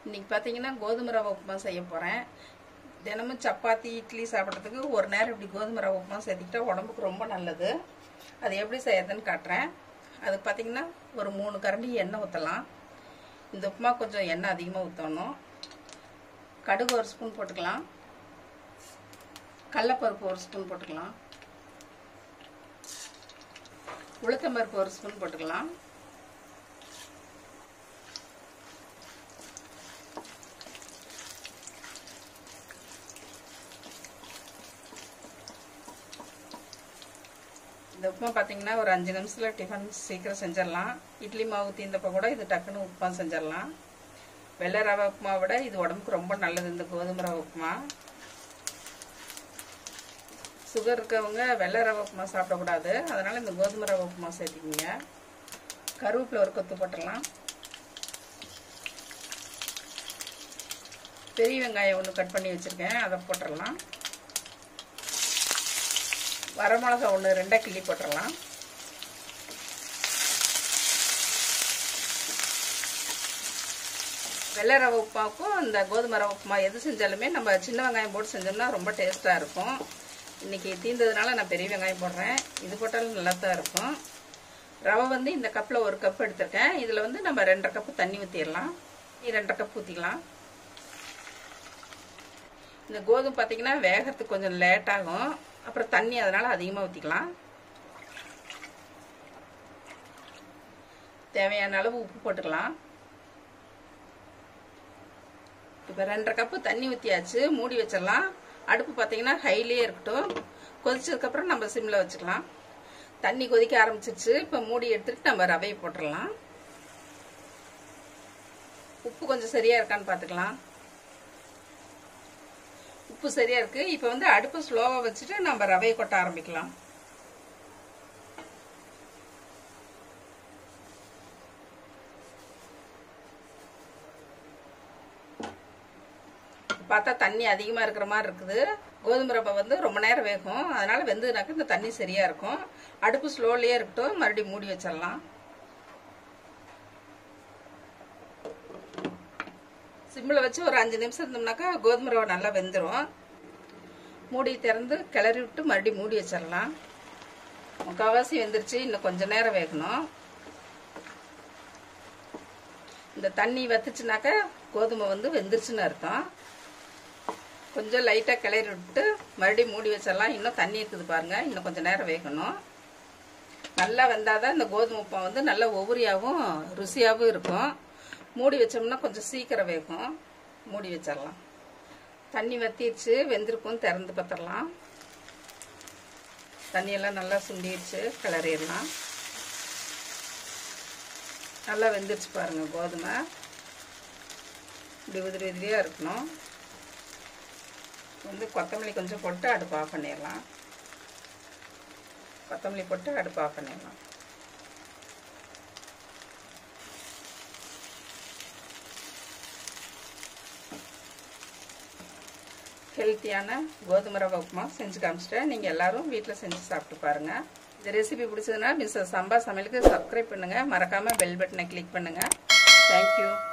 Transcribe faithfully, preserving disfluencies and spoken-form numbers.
இன்னைக்கு பார்த்தீங்கன்னா கோதுமை ரவை உப்புமா செய்ய போகிறேன். தினமும் சப்பாத்தி இட்லி சாப்பிட்றதுக்கு ஒரு நேரம் இப்படி கோதுமை ரவை உப்புமா சேர்த்துக்கிட்டா உடம்புக்கு ரொம்ப நல்லது. அது எப்படி செய்யறதுன்னு காட்டுறேன். அதுக்கு பார்த்தீங்கன்னா ஒரு மூணு கரண்டி எண்ணெய் ஊற்றலாம். இந்த உப்புமா கொஞ்சம் எண்ணெய் அதிகமாக ஊற்றணும். கடுகு ஒரு ஸ்பூன் போட்டுக்கலாம். கடலைப்பருப்பு ஒரு ஸ்பூன் போட்டுக்கலாம். உளுத்தம்பருப்பு ஒரு ஸ்பூன் போட்டுக்கலாம். இந்த உப்புமா பார்த்தீங்கன்னா ஒரு அஞ்சு நிமிஷத்தில் டிஃபன் சீக்கிரம் செஞ்சிடலாம். இட்லி மாவு தீர்ந்தப்போ கூட இது டக்குன்னு உப்புமா செஞ்சிடலாம். வெள்ளை ரவை உப்புமா விட இது உடம்புக்கு ரொம்ப நல்லது. இந்த கோதுமை ரவை உப்புமா சுகர் இருக்கவங்க வெள்ளை ரவை உப்புமா சாப்பிடக்கூடாது. அதனால் இந்த கோதுமை ரவை உப்புமா சேர்த்துக்கிங்க. கருவேப்பிலை ஒரு கொத்து போட்டுடலாம். பெரிய வெங்காயம் ஒன்று கட் பண்ணி வச்சுருக்கேன், அதை போட்டுடலாம். வரமிளகா ஒன்று ரெண்டாக கிள்ளி போட்டுடலாம். வெள்ளை ரவை உப்புமாவுக்கும் இந்த கோதுமை ரவை உப்புமா எது செஞ்சாலுமே நம்ம சின்ன வெங்காயம் போட்டு செஞ்சோம்னா ரொம்ப டேஸ்ட்டாக இருக்கும். இன்றைக்கி தீர்ந்ததுனால நான் பெரிய வெங்காயம் போடுறேன். இது போட்டாலும் நல்லா தான் இருக்கும். ரவை வந்து இந்த கப்பில் ஒரு கப் எடுத்துருக்கேன். இதில் வந்து நம்ம ரெண்டரை கப்பு தண்ணி ஊற்றிடலாம். ரெண்டரை கப் ஊற்றிக்கலாம். இந்த கோதுமை பார்த்தீங்கன்னா வேகத்துக்கு கொஞ்சம் லேட் ஆகும். அப்புறம் தண்ணி அதனால் அதிகமாக ஊற்றிக்கலாம். தேவையான அளவு உப்பு போட்டுக்கலாம். இப்போ ரெண்டரை கப்பு தண்ணி ஊற்றியாச்சு. மூடி வச்சிடலாம். அடுப்பு பார்த்தீங்கன்னா ஹைலியே இருக்கட்டும். கொதிச்சதுக்கப்புறம் நம்ம சிம்மில் வச்சுக்கலாம். தண்ணி கொதிக்க ஆரம்பிச்சிருச்சு. இப்போ மூடி எடுத்துட்டு நம்ம ரவையை போட்டுடலாம். உப்பு கொஞ்சம் சரியாக இருக்கான்னு பார்த்துக்கலாம். உப்பு சரியா இருக்கு. இப்போ வந்து அடுப்பு ஸ்லோவா வச்சுட்டு நம்ம ரவையை கொட்ட ஆரம்பிக்கலாம். பார்த்தா தண்ணி அதிகமாக இருக்கிற மாதிரி இருக்குது. கோதுமை ரவை வந்து ரொம்ப நேரம் வேகும். அதனால வெந்ததுனாக்க இந்த தண்ணி சரியா இருக்கும். அடுப்பு ஸ்லோலியே இருக்கட்டும். மறுபடியும் மூடி வச்சிடலாம். சிம்மில் வச்சு ஒரு அஞ்சு நிமிஷம் இருந்தோம்னாக்கா கோதுமை ரவை நல்லா வெந்துடும். மூடி திறந்து கிளறி விட்டு மறுபடியும் மூடி வச்சிடலாம். முக்கால்வாசி வெந்துருச்சு. இன்னும் கொஞ்சம் நேரம் வேகணும். இந்த தண்ணி வத்துச்சுனாக்கா கோதுமை வந்து வெந்துருச்சுன்னு அர்த்தம். கொஞ்சம் லைட்டாக கிளறி விட்டு மறுபடியும் மூடி வச்சிடலாம். இன்னும் தண்ணி இருக்குது பாருங்க. இன்னும் கொஞ்சம் நேரம் வேகணும். நல்லா வெந்தாதான் இந்த கோதுமை உப்புமா வந்து நல்லா ஒவ்வொரியாகவும் ருசியாகவும் இருக்கும். மூடி வச்சோம்னா கொஞ்சம் சீக்கிரம் வேகும். மூடி வச்சிடலாம். தண்ணி வத்திடுச்சு, வெந்திருக்கும். திறந்து பார்த்துடலாம். தண்ணியெல்லாம் நல்லா சுண்டிடுச்சு. கிளறிடலாம். நல்லா வெந்துருச்சு பாருங்க. கோதுமை இப்படி உதிரி உதிரியாக இருக்கணும். வந்து கொத்தமல்லி கொஞ்சம் போட்டு அடுப்பு ஆஃப் பண்ணிடலாம். கொத்தமல்லி போட்டு அடுப்பு ஆஃப் பண்ணிடலாம். ஹெல்த்தியான கோதுமை ரவை உப்புமா செஞ்சு காமிச்சிட்டேன். நீங்கள் எல்லாரும் வீட்டில் செஞ்சு சாப்பிட்டு பாருங்கள். இந்த ரெசிபி பிடிச்சதுன்னா மிஸ்ஸஸ் சம்பா சமையலுக்கு சப்ஸ்கிரைப் பண்ணுங்கள். மறக்காமல் பெல் பட்டனை கிளிக் பண்ணுங்கள். தேங்க்யூ.